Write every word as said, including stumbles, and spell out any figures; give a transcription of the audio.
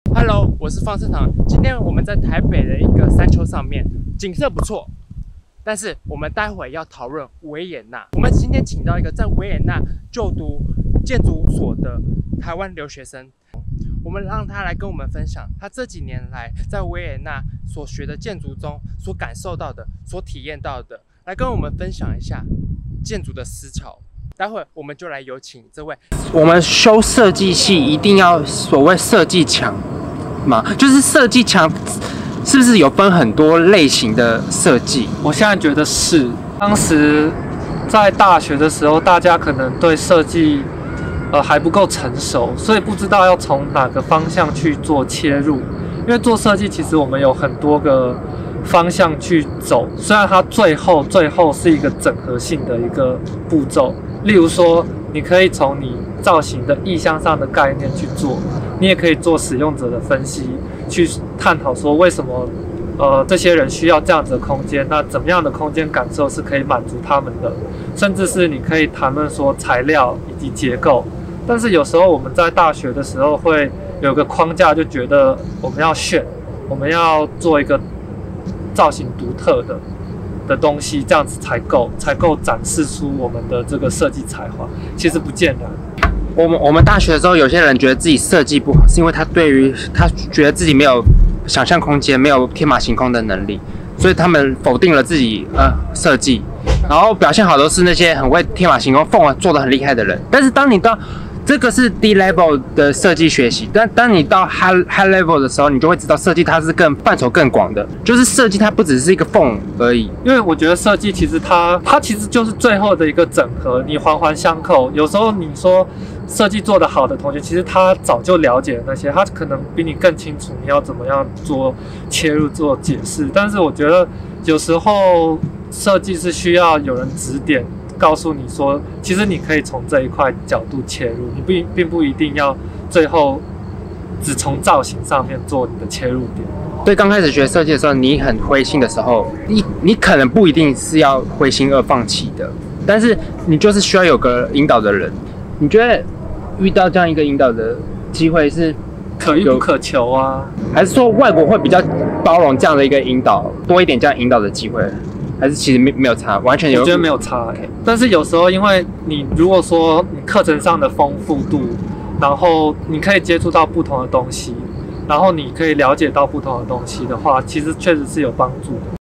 Hello， 我是方胜堂。今天我们在台北的一个山丘上面，景色不错。但是我们待会要讨论维也纳。我们今天请到一个在维也纳就读建筑所的台湾留学生，我们让他来跟我们分享他这几年来在维也纳所学的建筑中所感受到的、所体验到的，来跟我们分享一下建筑的思潮。待会我们就来有请这位。我们修设计系一定要所谓设计墙嘛，就是设计墙是不是有分很多类型的设计？ 我现在觉得是。当时在大学的时候，大家可能对设计呃还不够成熟，所以不知道要从哪个方向去做切入。因为做设计，其实我们有很多个方向去走，虽然它最后最后是一个整合性的一个步骤。例如说，你可以从你造型的意象上的概念去做，你也可以做使用者的分析，去探讨说为什么呃这些人需要这样子的空间，那怎么样的空间感受是可以满足他们的，甚至是你可以谈论说材料以及结构。但是有时候我们在大学的时候会有个框架，就觉得我们要炫，我们要做一个造型独特的的东西，这样子才够，才够展示出我们的这个设计才华。其实不尽然。 我们我们大学的时候，有些人觉得自己设计不好，是因为他对于他觉得自己没有想象空间，没有天马行空的能力，所以他们否定了自己呃设计，然后表现好都是那些很会天马行空、凤凰做得很厉害的人。但是当你到这个是低 level 的设计学习，但当你到 high high level 的时候，你就会知道设计它是更范畴更广的，就是设计它不只是一个缝而已。 因为我觉得设计其实它它其实就是最后的一个整合，你环环相扣。有时候你说设计做得好的同学，其实他早就了解那些，他可能比你更清楚你要怎么样做切入做解释。但是我觉得有时候设计是需要有人指点，告诉你说，其实你可以从这一块角度切入，你并并不一定要最后只从造型上面做你的切入点。 对，刚开始学设计的时候，你很灰心的时候，你你可能不一定是要灰心而放弃的，但是你就是需要有个引导的人。你觉得遇到这样一个引导的机会是可遇不可求啊？ 还是说外国会比较包容这样的一个引导，多一点这样引导的机会？还是其实没没有差，完全有？ 我觉得没有差、欸。但是有时候，因为你如果说你课程上的丰富度，然后你可以接触到不同的东西，然后你可以了解到不同的东西的话，其实确实是有帮助的。